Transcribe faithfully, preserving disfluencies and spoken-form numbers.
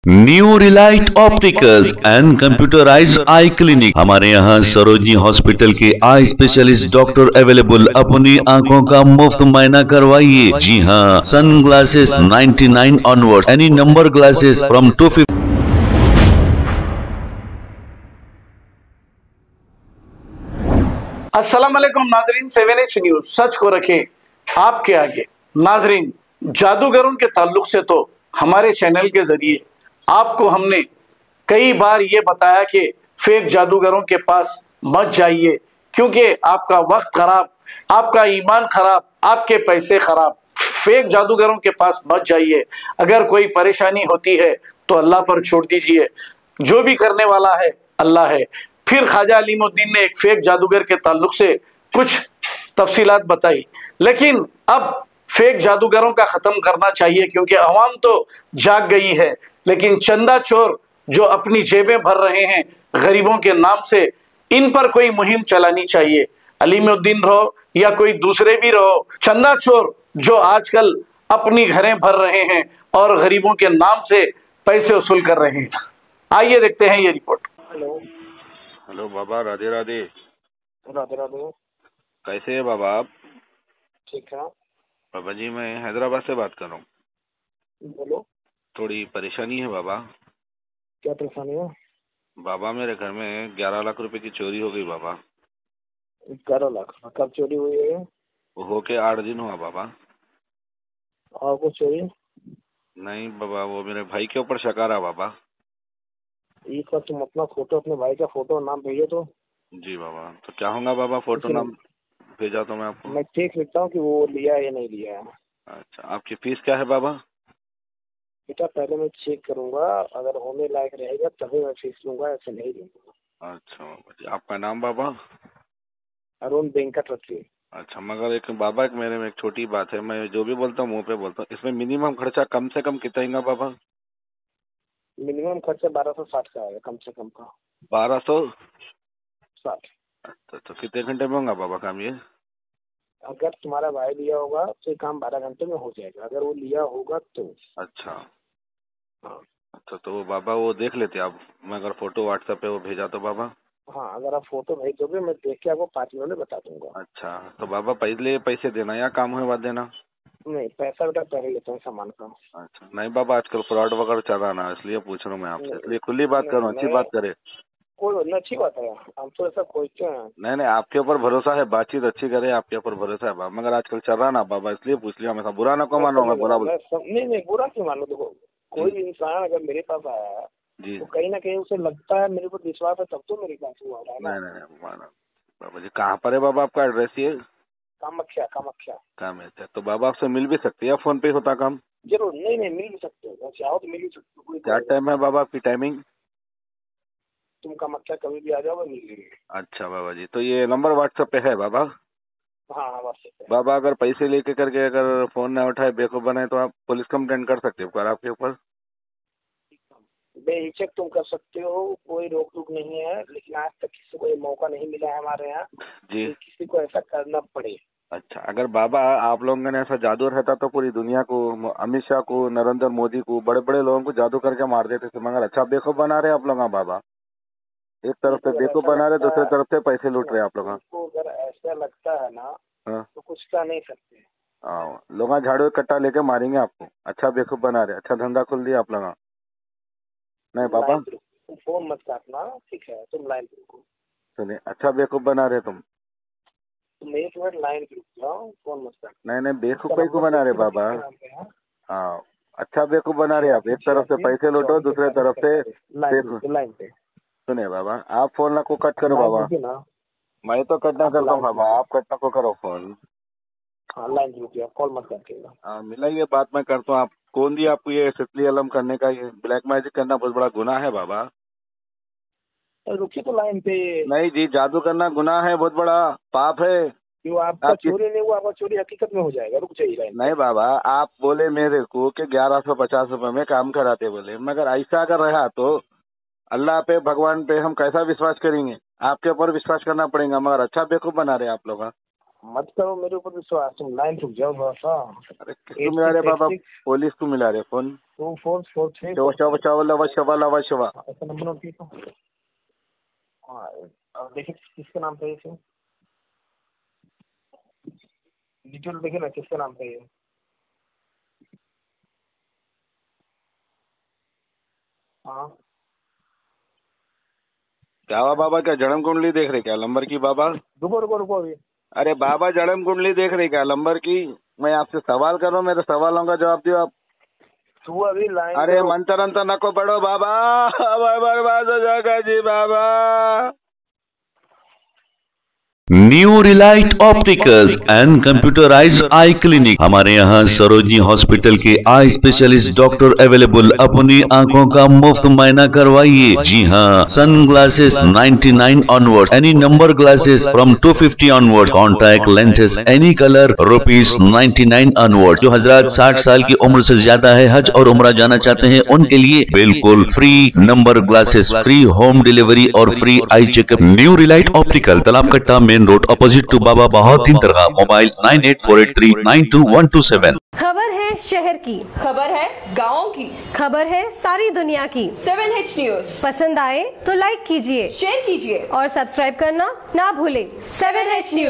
New Relight Opticals and computerised eye clinic. हमारे यहाँ Sarojini hospital के आई स्पेशलिस्ट डॉक्टर अवेलेबल। अपनी आंखों का मुफ्त मायना करवाइए। जी हाँ, sunglasses ninety nine onward, any number glasses from two fifty. अस्सलाम वालेकुम नाजरीन, सेवन एच न्यूज सच को रखे आपके आगे। नाजरीन, जादूगरों के ताल्लुक से तो हमारे चैनल के जरिए आपको हमने कई बार ये बताया कि फेक जादूगरों के पास मत जाइए, क्योंकि आपका वक्त खराब, आपका ईमान खराब, आपके पैसे खराब। फेक जादूगरों के पास मत जाइए। अगर कोई परेशानी होती है तो अल्लाह पर छोड़ दीजिए, जो भी करने वाला है अल्लाह है। फिर ख्वाजा अलीमुद्दीन ने एक फेक जादूगर के ताल्लुक से कुछ तफसीलात बताई, लेकिन अब फेक जादूगरों का खत्म करना चाहिए, क्योंकि अवाम तो जाग गई है, लेकिन चंदा चोर जो अपनी जेबें भर रहे हैं गरीबों के नाम से, इन पर कोई मुहिम चलानी चाहिए। अलीमुद्दीन रहो या कोई दूसरे भी रहो, चंदा चोर जो आजकल अपनी घरें भर रहे हैं और गरीबों के नाम से पैसे वसूल कर रहे हैं। आइए देखते हैं ये रिपोर्ट। हेलो हेलो बाबा, राधे राधे। राधे राधे। कैसे है बाबा आप? ठीक है, बाबा जी मैं हैदराबाद से बात कर रहा हूँ। बोलो, थोड़ी परेशानी है बाबा। क्या परेशानी है? बाबा मेरे घर में ग्यारह लाख रुपए की चोरी हो गई बाबा। ग्यारह लाख कब चोरी हुई है? वो होके आठ दिन हुआ बाबा। और कुछ चोरी? नहीं बाबा, वो मेरे भाई के ऊपर शक आ रहा बाबा। एक बार तुम अपना फोटो, अपने भाई का फोटो नाम भेजो तो। जी बाबा, तो क्या होगा बाबा? फोटो नाम भेजा तो मैं आपको। मैं देख लेता हूँ कि वो लिया है या नहीं लिया है। अच्छा, आपकी फीस क्या है बाबा? बेटा पहले मैं चेक करूंगा, अगर होने लायक रहेगा तभी मैं फीस लूंगा, ऐसे नहीं लूंगा। अच्छा बाबा जी, आपका नाम बाबा? अरुण वेंकट रखी। अच्छा, मगर एक बाबा, एक मेरे में एक छोटी बात है, मैं जो भी बोलता हूँ मुंह पे बोलता हूँ, इसमें मिनिमम खर्चा कम से कम कितना आएगा बाबा? मिनिमम खर्चा बारह सौ साठ का आएगा, कम से कम का बारह सौ साठ। अच्छा, तो कितने घंटे में होगा बाबा काम ये? अगर तुम्हारा भाई लिया होगा तो ये काम बारह घंटे में हो जाएगा, अगर वो लिया होगा तो। अच्छा। हाँ अच्छा, तो वो बाबा वो देख लेते आप, मैं अगर फोटो व्हाट्सएप पे वो भेजा तो बाबा? हाँ, अगर आप फोटो भेज दोगे मैं देख के आपको पाँच मिनट में बता दूंगा। अच्छा, तो बाबा पहले पैसे देना या काम हुए बाद देना? नहीं, पैसा बेटा पहले लेते हैं सामान का। अच्छा, नहीं बाबा, आजकल फ्रॉड वगैरह चल रहा ना, इसलिए पूछ रहा हूँ मैं आपसे, इसलिए खुली बात करूँ, अच्छी बात करे। कोई नहीं, अच्छी बात है, हम तो ऐसा खोजते हैं। नहीं नहीं, आपके ऊपर भरोसा है, बातचीत अच्छी करे, आपके ऊपर भरोसा है बाबा, मगर आजकल चल रहा ना बाबा, इसलिए पूछ लिया। मैं बुरा ना को मानो, मैं बुरा बोल। नहीं नहीं, बुरा क्यों मानो? देखो, कोई भी इंसान अगर मेरे पास आया है जी, तो कहीं ना कहीं उसे लगता है, मेरे ऊपर विश्वास है, तब तो मेरे पास हुआ है ना। नहीं नहीं मानो बाबा जी। कहाँ पर है बाबा आपका एड्रेस? ये कामाख्या। कामाख्या काम है? तो बाबा आपसे मिल भी सकती है, फोन पे होता काम? जरूर। नहीं नहीं, मिल भी सकते हो, चाहो तो मिल भी सकते हो। क्या टाइम है बाबा आपकी टाइमिंग? तुम कामाख्या कभी भी आ जाओ, मिल लेंगे। अच्छा बाबा जी, तो ये नंबर व्हाट्सएप पे है बाबा? हाँ हाँ, व्हाट्सएप पे। बाबा अगर पैसे लेके करके अगर फोन ना उठाए, बेवकूफ बनाए, तो आप पुलिस कंप्लेंट कर सकते हो आपके ऊपर? बेहिचक तुम कर सकते हो, कोई रोक टोक नहीं है, लेकिन आज तक किसी को ये मौका नहीं मिला है हमारे यहाँ जी। कि किसी को ऐसा करना पड़े। अच्छा, अगर बाबा आप लोगों ने ऐसा जादू रहता तो पूरी दुनिया को, अमित शाह को, नरेंद्र मोदी को, बड़े बड़े लोगों को जादू करके मार देते थे, मगर अच्छा बेवकूफ बना रहे आप लोग। बाबा एक तरफ से बेवकूफ बना रहे, दूसरे तरफ से पैसे लूट रहे आप लोग। अगर ऐसा लगता है ना तो कुछ कर नहीं सकते। हाँ, लोग झाड़ू कट्टा लेके मारेंगे आपको। अच्छा बेवकूफ बना रहे, अच्छा धंधा खोल दिया आप लोग। नहीं बाबा, तुम फोन मत काटना, ठीक है? तुम लाइन पे रुको। सुनिए, अच्छा बेवकूफ बना रहे तुम। तुम एक मिनट लाइन पे रुक जाओ, फोन मत काटना। नहीं नहीं, बेवकूफ को बना रहे बाबा। हाँ, अच्छा बेवकूफ बना रहे आप। एक तरफ से पैसे लूटो, दूसरे तरफ से लाइन पे। सुनिए बाबा, आप फोन ना को कट करो बाबा। मैं तो कटना करता हूँ बाबा, आप कटना को करो फोन। हाँ, लाइन रुकिए, कॉल मत काटिएगा। हाँ, मिला ये बात मैं करता हूँ। आप कौन दिया आपको ये सितली अलम करने का? ये ब्लैक मैजिक करना बहुत बड़ा गुनाह है बाबा। रुकिए तो लाइन पे। नहीं जी, जादू करना गुनाह है, बहुत बड़ा पाप है। क्यों? आपका चोरी नहीं हुआ, आपका चोरी हकीकत में हो जाएगा। रुक जाइए लाइन। नहीं बाबा, आप बोले मेरे को कि ग्यारह सौ पचास रुपए में काम कराते बोले, मगर ऐसा अगर रहा तो अल्लाह पे, भगवान पे हम कैसा विश्वास करेंगे? आपके ऊपर विश्वास करना पड़ेगा, मगर अच्छा बेवकूफ बना रहे आप लोग। मत करो मेरे ऊपर विश्वास, तुम लाइन रुक जाओ थोड़ा सा। अरे किसको मिला रहे बाबा? पुलिस को मिला रहे phone. Two four four three शवा शवा शवा लवा शवा लवा शवा। ऐसा नंबर नोट कीजिए। हाँ अब देखिए किसके नाम पे है, डिटेल देखिए ना किसके नाम पे है। हाँ क्या हुआ बाबा? क्या जन्म कुंडली देख रहे क्या नंबर की बाबा? रुको रुको रुको अभी। अरे बाबा जन्म कुंडली देख रहे क्या नंबर की? मैं आपसे सवाल कर रहा हूँ, मेरे सवालों का जवाब दियो आप। तू अभी लाइन। अरे मंत्र अंतर नको पढ़ो बाबा, बर्बाद हो जाएगा जी बाबा। New Relight Opticals and computerised eye clinic. हमारे यहाँ सरोजनी हॉस्पिटल के आई स्पेशलिस्ट डॉक्टर अवेलेबल। अपनी आंखों का मुफ्त मायना करवाइए। जी हाँ, सन ग्लासेस निन्यानवे onward, any number glasses from two fifty onward, contact lenses any colour rupees निन्यानवे ऑनवर्ड। जो हजरात साठ साल की उम्र से ज्यादा है, हज और उम्रा जाना चाहते हैं, उनके लिए बिल्कुल free number glasses, free home delivery और free eye checkup. New Relight Optical, Talab Katta, main road, opposite to Baba Bahauddin दरगाह। Mobile nine eight four eight three nine two one two seven. खबर है शहर की, खबर है गाँव की, खबर है सारी दुनिया की। सेवन एच न्यूज पसंद आए तो लाइक कीजिए, शेयर कीजिए और सब्सक्राइब करना ना भूलें। Seven H news.